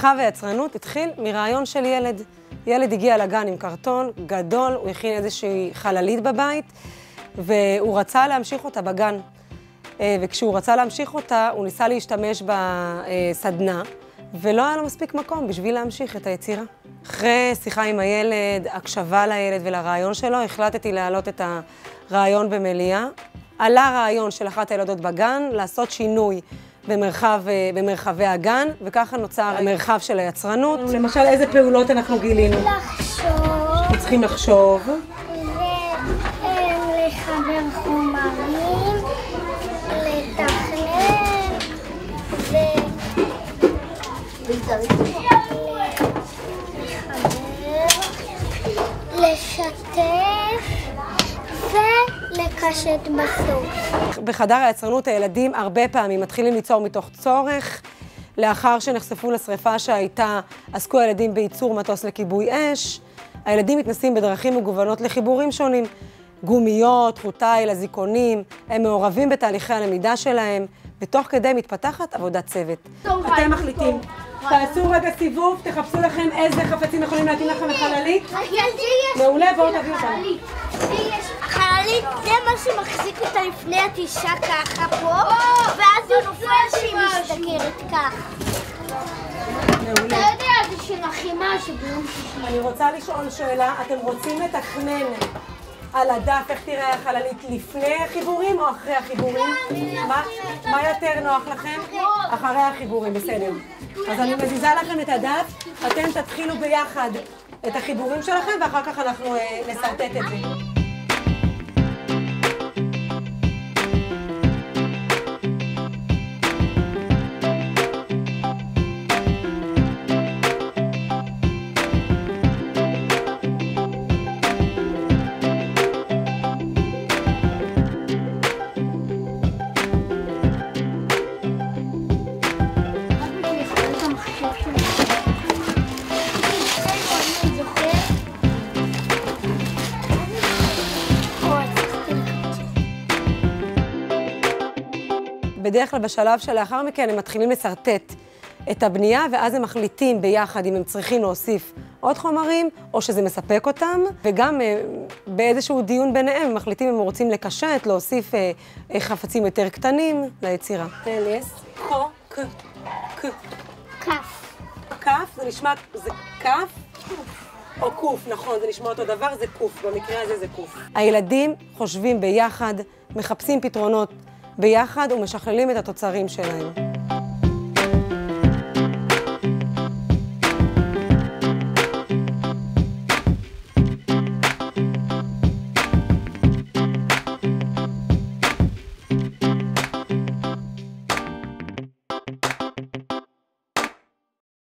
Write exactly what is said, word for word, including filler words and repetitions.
מרחב היצרנות התחיל מרעיון של ילד. ילד הגיע לגן עם קרטון גדול, הוא הכין איזושהי חללית בבית, והוא רצה להמשיך אותה בגן. וכשהוא רצה להמשיך אותה, הוא ניסה להשתמש בסדנה, ולא היה לו מספיק מקום בשביל להמשיך את היצירה. אחרי שיחה עם הילד, הקשבה לילד ולרעיון שלו, החלטתי להעלות את הרעיון במליאה. עלה רעיון של אחת הילדות בגן, לעשות שינוי במרחב, במרחבי הגן, וככה נוצר המרחב של היצרנות. למשל, איזה פעולות אנחנו גילינו? לחשוב. אנחנו צריכים לחשוב. ולחבר חומרים, לתכנן, ו... לחבר, לשתף ולקשט בסוף. בחדר היצרנות הילדים הרבה פעמים מתחילים ליצור מתוך צורך. לאחר שנחשפו לשריפה שהייתה, עסקו הילדים בייצור מטוס לכיבוי אש. הילדים מתנסים בדרכים מגוונות לחיבורים שונים. גומיות, חוטי, לזיקונים, הם מעורבים בתהליכי הלמידה שלהם, ותוך כדי מתפתחת עבודת צוות. אתם מחליטים. תעשו רגע סיבוב, תחפשו לכם איזה חפצים יכולים להתאים לכם לחללית. מעולה, בואו תביאו אותם. החללית זה מה שמחזיק אותה לפני הטישה ככה פה, ואז הוא נופל שהיא מסתכרת ככה. מעולה. אתה יודע, זה של החימה שביום שישי. אני רוצה לשאול שאלה, אתם רוצים לתכנן על הדף איך תראה החללית לפני החיבורים או אחרי החיבורים? מה יותר נוח לכם? אחרי החיבורים, בסדר. אז אני מזיזה לכם את הדף, אתם תתחילו ביחד את החיבורים שלכם ואחר כך אנחנו נסרטט את זה. בדרך כלל בשלב שלאחר מכן הם מתחילים לסרטט את הבנייה, ואז הם מחליטים ביחד אם הם צריכים להוסיף עוד חומרים, או שזה מספק אותם, וגם באיזשהו דיון ביניהם הם מחליטים אם הם רוצים לקשט, להוסיף חפצים יותר קטנים ליצירה. תלס, קו, ק, ק. כף. כף, זה נשמע, זה כף? או קוף, נכון, זה נשמע אותו דבר, זה קוף, במקרה הזה זה קוף. הילדים חושבים ביחד, מחפשים פתרונות ביחד ומשכללים את התוצרים שלהם.